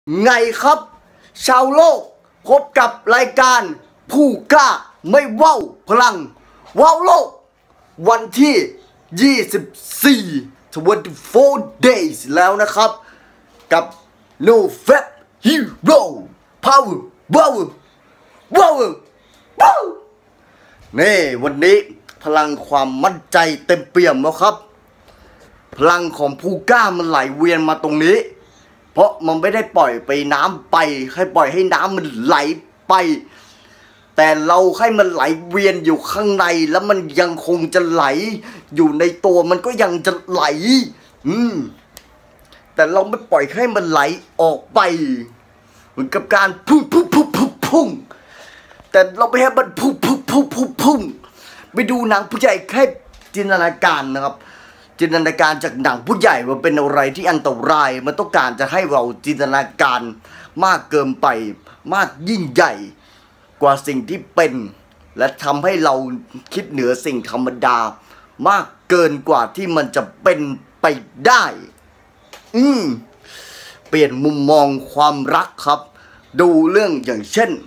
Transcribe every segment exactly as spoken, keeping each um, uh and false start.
ไงครับชาวโลกพบกับรายการผู้กล้าไม่เว้าพลังว้าวโลกวันที่ยี่สิบสี่ twenty-four days แล้วนะครับกับ No Fab Hero Power Power Power Power นี่วันนี้พลังความมั่นใจเต็มเปี่ยมแล้วครับพลังของผู้กล้ามันไหลเวียนมาตรงนี้เพราะมันไม่ได้ปล่อยไปน้ำไปให้ปล่อยให้น้ำมันไหลไปแต่เราให้มันไหลเวียนอยู่ข้างในแล้วมันยังคงจะไหลอยู่ในตัวมันก็ยังจะไหลอืมแต่เราไม่ปล่อยให้มันไหลออกไปเหมือนกับการพุ่งพุ่งพุ่งพุ่งพุ่งแต่เราไม่ให้มันพุ่งพุ่งพุ่งพุ่งพุ่งไปดูหนังผู้ใหญ่แค่จินตนาการนะครับจินตนาการจากหนังผู้ใหญ่ว่าเป็นอะไรที่อันตรายมันต้องการจะให้เราจินตนาการมากเกินไปมากยิ่งใหญ่กว่าสิ่งที่เป็นและทำให้เราคิดเหนือสิ่งธรรมดามากเกินกว่าที่มันจะเป็นไปได้อืมเปลี่ยนมุมมองความรักครับดูเรื่องอย่างเช่น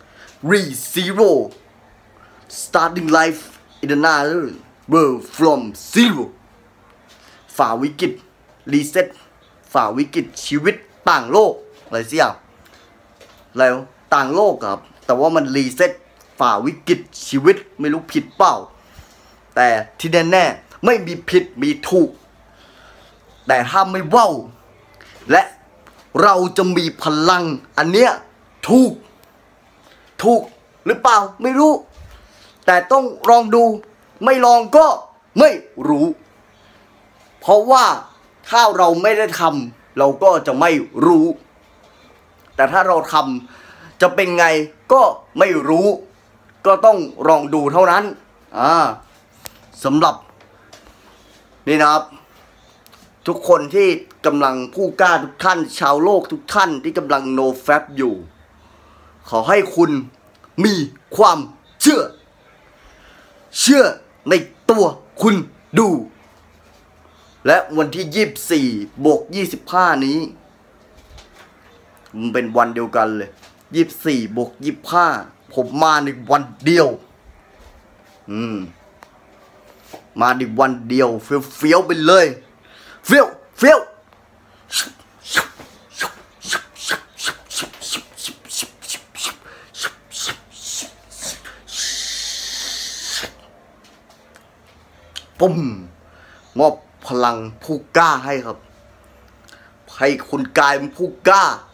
ReZero Starting Life in Another World from Zero ฝ่าวิกฤตรีเซ็ตฝ่าวิกฤตชีวิตต่างโลกอะไรสิอ่ะแล้วต่างโลกครับแต่ว่ามันรีเซ็ตฝ่าวิกฤตชีวิตไม่รู้ผิดเปล่าแต่ที่แน่ๆไม่มีผิดมีถูกแต่ถ้าไม่เว้าและเราจะมีพลังอันเนี้ยถูกถูกหรือเปล่าไม่รู้แต่ต้องลองดูไม่ลองก็ไม่รู้เพราะว่าถ้าเราไม่ได้ทำเราก็จะไม่รู้แต่ถ้าเราทำจะเป็นไงก็ไม่รู้ก็ต้องลองดูเท่านั้นอ่าสำหรับนี่นะครับทุกคนที่กำลังผู้กล้าทุกท่านชาวโลกทุกท่านที่กำลัง No Fab อยู่ขอให้คุณมีความเชื่อเชื่อในตัวคุณดูและวันที่ยี่สิบสี่บวกยี่สิบห้านี้มันเป็นวันเดียวกันเลยยี่สิบสี่บวกยี่สิบห้าผมมาในวันเดียวอืมมาในวันเดียวเฟี้ยวเฟี้ยวไปเลยเฟี้ยวเฟี้ยวปุ่มมอบพลังผู้กล้าให้ครับให้คุณกลายเป็นผู้กล้า